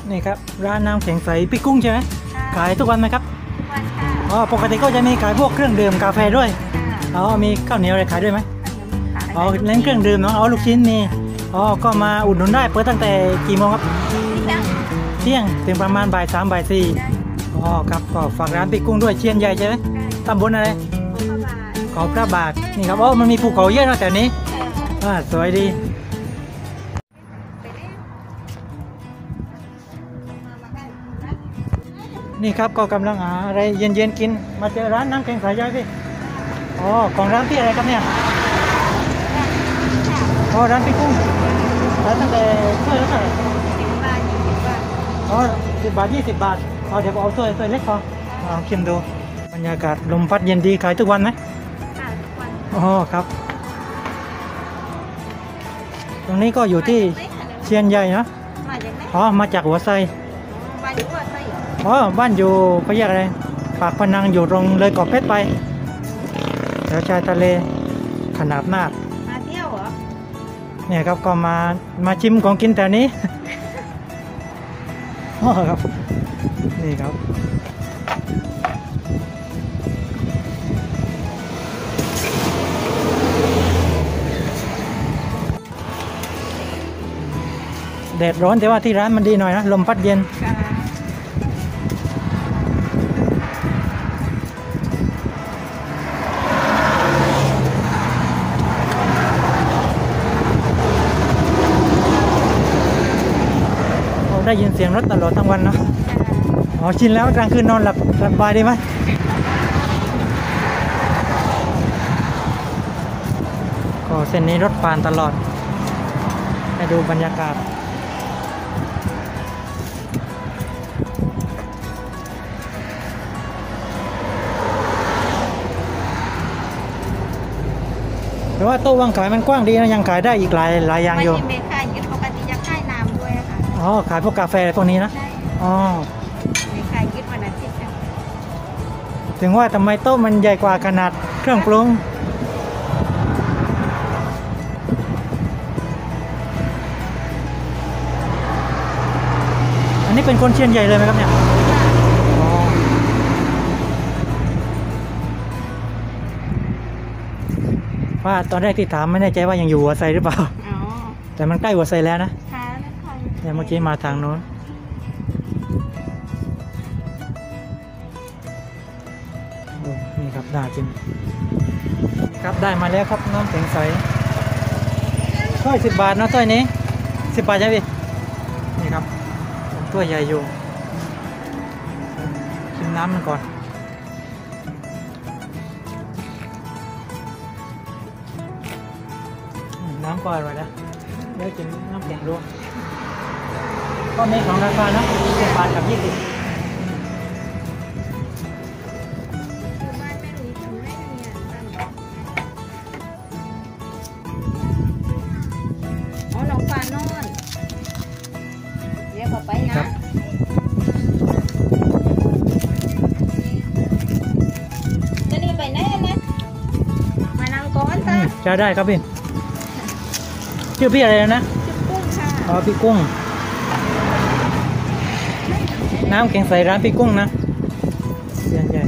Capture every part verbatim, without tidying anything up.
นี่ครับร้านน้ำแข็งใสพี่กุ้งใช่ไหมขายทุกวันไหมครับทุกวันค่ะอ๋อปกติก็จะมีขายพวกเครื่องดื่มกาแฟด้วยอ๋อมีข้าวเหนียวอะไรขายด้วยไหมอ๋อเล่นเครื่องดื่มเนาะอ๋อลูกชิ้นมีอ๋อก็มาอุดหนุนได้เปิดตั้งแต่กี่โมงครับเที่ยงถึงประมาณบ่ายสามบ่ายสี่อ๋อครับก็ฝากร้านพี่กุ้งด้วยเชียนใหญ่ใช่ไหมตำบลอะไรขอพระบาทนี่ครับอ๋อมันมีภูเขาเยอะนะแต่นี้อ่าสวยดีนี่ครับก็กำลังหาอะไรเย็นๆกินมาเจอร้านน้ำแข็งใสย่อยพี่อ๋อของร้านพี่อะไรครับเนี่ยอ๋อร้านพี่กุ้งร้านตั้งแต่ถ้วยละเท่าไหร่สิบบาทยี่สิบบาทอ๋อสิบบาทยี่สิบบาทอ๋อเดี๋ยวเอาถ้วยถ้วยเล็กพอลองชิมดูบรรยากาศลมพัดเย็นดีขายทุกวันไหมค่ะทุกวันอ๋อครับตรงนี้ก็อยู่ที่เชียนใหญ่นะมาจากไหนอ๋อมาจากหัวไซบ้านอยู่หัวไซอ๋อบ้านอยู่เขาเรียกอะไรปากพนังอยู่ตรงเลยเกาะเพชรไปแถวชายทะเลขนาบนาคมาเที่ยวเหรอเนี่ยครับก็มามาชิมของกินแต่นี้อ๋อครับนี่ครับแดดร้อนแต่ว่าที่ร้านมันดีหน่อยนะลมพัดเย็นได้ยินเสียงรถตลอดทั้งวันเนาะอ๋อชินแล้วกลางคืนนอนหลับสบายได้ไหมก็เส้นนี้รถผ่านตลอดให้ดูบรรยากาศแต่ว่าโต๊ะวางขายมันกว้างดีนะยังขายได้อีกหลายหลายอย่างอยู่ไม่ขายยึดปกติจะขายน้ำด้วยค่ะอ๋อขายพวกกาแฟอะไรพวกนี้นะอ๋อไม่ขายยึดวันอาทิตย์ถึงว่าทำไมโต๊ะมันใหญ่กว่าขนาดเครื่องปรุงอันนี้เป็นคนเชียนใหญ่เลยไหมครับเนี่ยว่าตอนแรกที่ถามไม่แน่ใจว่ายังอยู่หัวไซหรือเปล่าแต่มันใกล้หัวไซแล้วนะเนี่ยเมื่อกี้มาทางโน้นโอ้นี่ครับน่ากินครับได้มาแล้วครับน้ำแข็งใสถ้วยสิบบาทนะถ้วยนี้สิบบาทใช่ไหมพี่นี่ครับถ้วยใหญ่อยู่ชิมน้ำมันก่อนน้ำก็อร่อยนะเดี๋ยวกินน้ำแข็งด้วยก็มีของราคานะสิบบาทกับยี่สิบอ๋อลองปลาโน่นเดี๋ยวขอไปนะจะนี่ไปไหนนะมานั่งก้อนตาจะได้ครับพี่ชื่อพี่อะไรนะชื่อกุ้งค่ะอ๋อพี่กุ้งน้ำแข็งใสร้านพี่กุ้งนะเสียงใหญ่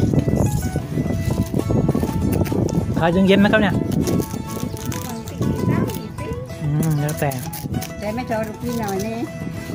ขายจนเย็นไหมครับเนี่ยอืมแล้วแต่แต่ไม่ชอบลูกพี่หน่อยนี่